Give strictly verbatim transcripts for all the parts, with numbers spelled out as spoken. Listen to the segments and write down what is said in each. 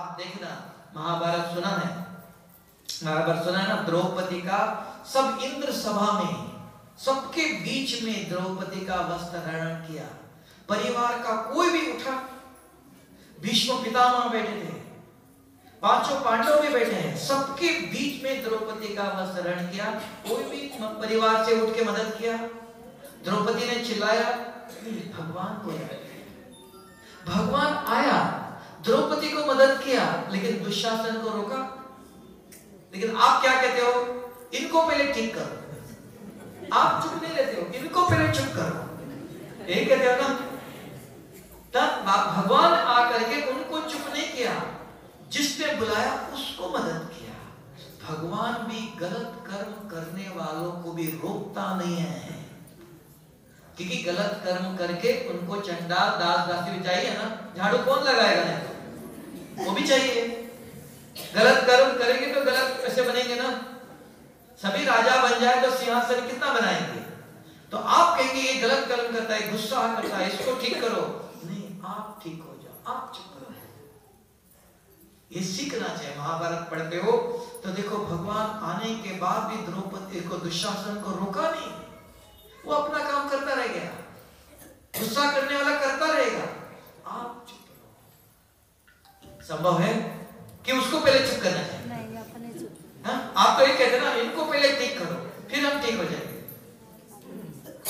आप देखना महाभारत सुना है, महाभारत सुना है ना, द्रौपदी का सब इंद्र सभा में सबके बीच में द्रौपदी का वस्त्र हरण किया। परिवार का कोई भी उठा, भीष्म पितामह बैठे थे, पांचों पांडव भी बैठे हैं, सबके बीच में द्रौपदी का वस्त्र हरण किया। कोई भी परिवार से उठ के मदद किया। द्रौपदी ने चिल्लाया भगवान को याद, भगवान आया, द्रौपदी को मदद किया, लेकिन दुशासन को रोका। लेकिन आप क्या कहते हो, इनको पहले ठीक करो। आप चुप नहीं रहते हो, इनको पहले चुप करो, यही कहते हो ना। तब भगवान आकर के उनको चुप नहीं किया, जिसने बुलाया उसको मदद किया। भगवान भी गलत कर्म करने वालों को भी रोकता नहीं है, क्योंकि गलत कर्म करके उनको चंडाल दास दासी भी चाहिए ना, झाड़ू कौन लगाएगा, नहीं वो भी चाहिए। गलत कर्म करेंगे तो गलत कैसे बनेंगे ना, सभी राजा बन जाए तो सिंहासन कितना बनाएंगे। तो आप कहेंगे ये गलत कर्म करता है, गुस्सा करता है, इसको ठीक करो, नहीं आप ठीक हो जाओ, आप चुप करो। ये सीखना चाहिए। महाभारत पढ़ते हो तो देखो भगवान आने के बाद भी द्रौपदी को, दुशासन को रोका नहीं, वो अपना काम करता रह गया। गुस्सा करने वाला करता रहेगा, आप चुप रहो। संभव है कि उसको पहले चुप करना चाहिए? नहीं, अपने चुप। हाँ, आप तो ये कहते ना इनको पहले ठीक करो फिर हम ठीक हो जाएंगे,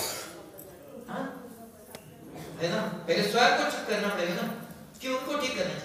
हाँ? है ना, पहले स्वयं को चुप करना पड़ेगा ना, कि उनको ठीक करना